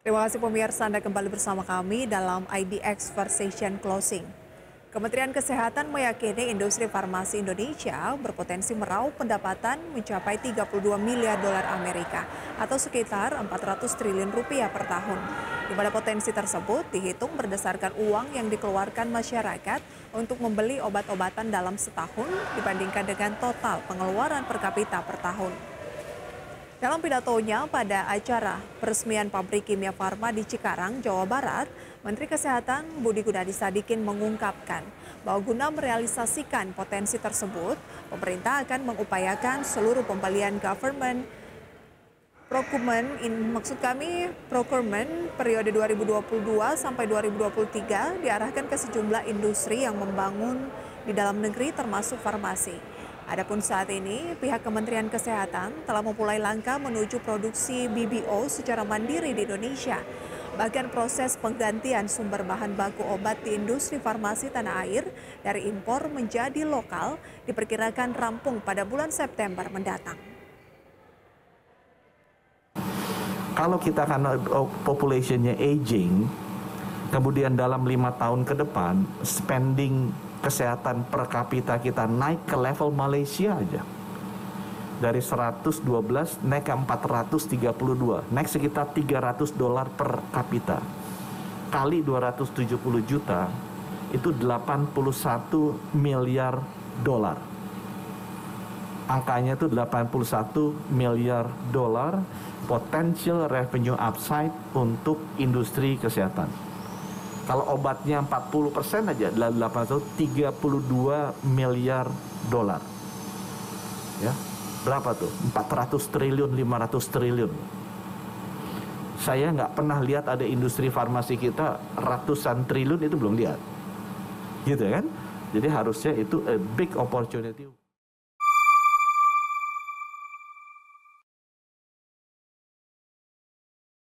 Terima kasih pemirsa, Anda kembali bersama kami dalam IDX Conversation Closing. Kementerian Kesehatan meyakini industri farmasi Indonesia berpotensi meraup pendapatan mencapai 32 miliar dolar Amerika atau sekitar 400 triliun rupiah per tahun. Di mana potensi tersebut dihitung berdasarkan uang yang dikeluarkan masyarakat untuk membeli obat-obatan dalam setahun dibandingkan dengan total pengeluaran per kapita per tahun. Dalam pidatonya pada acara peresmian pabrik kimia farma di Cikarang, Jawa Barat, Menteri Kesehatan Budi Gunadi Sadikin mengungkapkan bahwa guna merealisasikan potensi tersebut, pemerintah akan mengupayakan seluruh pembelian government procurement periode 2022 sampai 2023 diarahkan ke sejumlah industri yang membangun di dalam negeri termasuk farmasi. Adapun saat ini, pihak Kementerian Kesehatan telah memulai langkah menuju produksi BBO secara mandiri di Indonesia. Bahkan proses penggantian sumber bahan baku obat di industri farmasi tanah air dari impor menjadi lokal diperkirakan rampung pada bulan September mendatang. Kalau kita karena population-nya aging, kemudian dalam 5 tahun ke depan, spending kesehatan per kapita kita naik ke level Malaysia aja. Dari 112 naik ke 432, naik sekitar $300 per kapita. Kali 270 juta, itu 81 miliar dolar. Angkanya itu 81 miliar dolar potential revenue upside untuk industri kesehatan. Kalau obatnya 40% aja, 32 miliar dolar. Ya, berapa tuh? 400 triliun, 500 triliun. Saya nggak pernah lihat ada industri farmasi kita ratusan triliun, itu belum lihat. Gitu kan? Jadi harusnya itu a big opportunity.